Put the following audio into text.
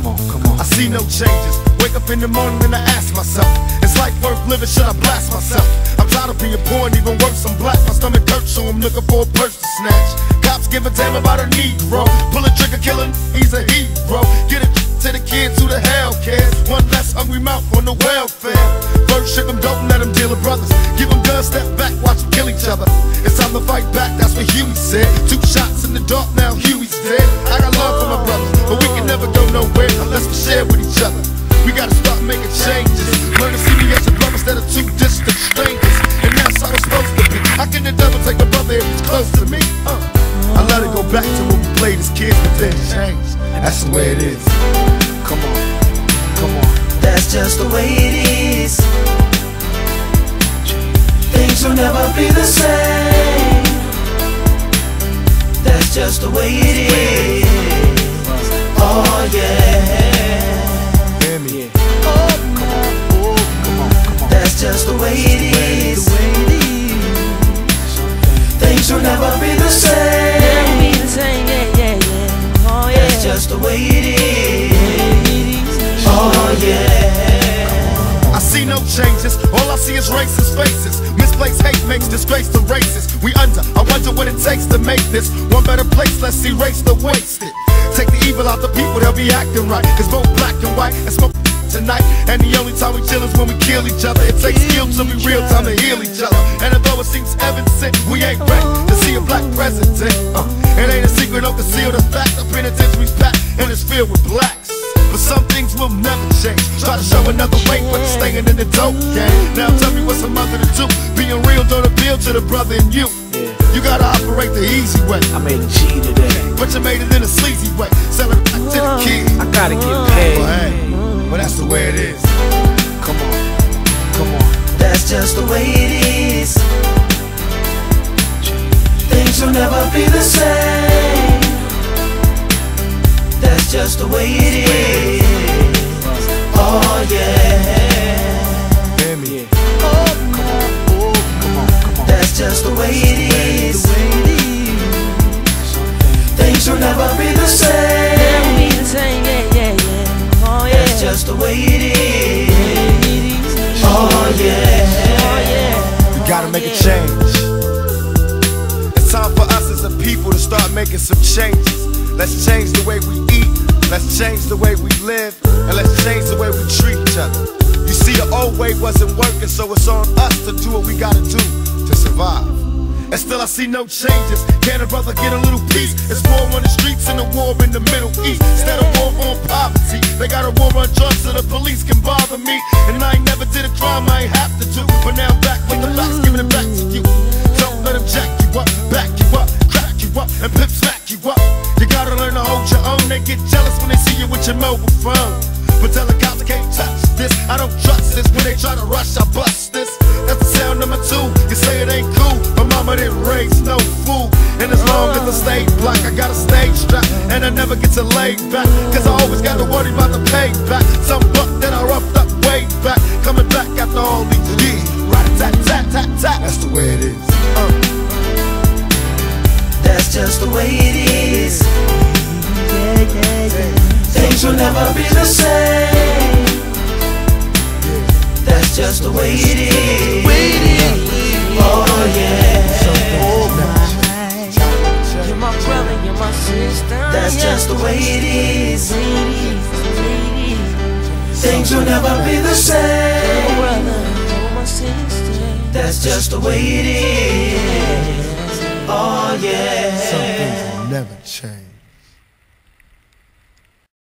I see no changes. Wake up in the morning and I ask myself, is life worth living? Should I blast myself? I'm tired of being poor and even worse, I'm black. My stomach hurts, so I'm looking for a purse to snatch. Cops give a damn about a Negro. Pull a trigger, killing, he's a hero. Get it to the kids who the hell cares. One less hungry mouth on the welfare. First ship them, don't let them deal with brothers. Give them guns, step back, watch them kill each other. It's time to fight back, that's what Huey said. 2 shots in the dark, now Huey's dead. I got love for my brothers, but we can never go nowhere unless we share with each other. We gotta start making changes. Learn to see me as a brother instead of 2 distant strangers. And that's how it's supposed to be. How can the devil take a brother if he's close to me? I let it go back to when we played as kids, but then changed. That's the way it is. Come on, come on. That's just the way it is. Things will never be the same. That's just the way it is. Oh yeah. Hear me. Oh, come on, oh, come on, come on. That's just the way it is. Things will never be the same. Oh yeah. That's just the way it is. Oh yeah. I see no changes, all I see is racist faces. Misplaced hate makes disgrace to races. We under, I wonder what it takes to make this one better place. Let's erase the wasted. Take the evil out the people, they'll be acting right. Cause both black and white and smoke tonight. And the only time we chill is when we kill each other. It takes skill to be real time to heal each other. And although it seems evident, we ain't ready to see a black president. It ain't a secret, don't conceal the fact. The penitentiary's packed and it's filled with blacks. But some things will never change. Try to show another way, but it's staying in the dope game. Now tell me what's a mother to do. Being real don't appeal to the brother in you. You gotta operate the easy way. I made a G today, but you made it in a sleazy way. Sell it back to the kids. I gotta get paid. Well, hey, well that's the way it is. Come on, come on. That's just the way it is. Things will never be the same. That's just the way it is. Oh yeah. Hear me. Oh, come on, oh, come on, come on. That's just the way it is. Things will never be the same. Oh yeah. That's just the way it is. Oh yeah. We gotta make a change. It's time for us as a people to start making some changes. Let's change the way we eat, let's change the way we live, and let's change the way we treat each other. You see, the old way wasn't working, so it's on us to do what we gotta do to survive. And still I see no changes. Can a brother get a little peace? It's war on the streets and a war in the Middle East. Instead of war on poverty, they got a war on drugs so the police can bother me. And I ain't never did a crime I ain't have to do, but now I'm back with the facts, giving it back to you. Don't let them jack you up, back you up, crack you up, and pimp smack you up. You gotta learn to hold your own. They get jealous when they see you with your mobile phone. But tell the cops I can't touch this. I don't trust this. When they try to rush, I bust this. That's the sound number 2. You say it ain't cool. My mama didn't raise no fool. And as long as I stay black, I got a stage strap. And I never get to lay back, cause I always got to worry about the payback. Some buck that I roughed up way back, coming back after all these years. Rat-a-tat-tat-tat-tat. That's the way it is. That's just the way it is. Things will never be the same. That's just the way it is. Oh yeah. You're my brother, you're my sister. That's just the way it is. Things will never be the same. That's just the way it is. Oh yeah. Some things will never change.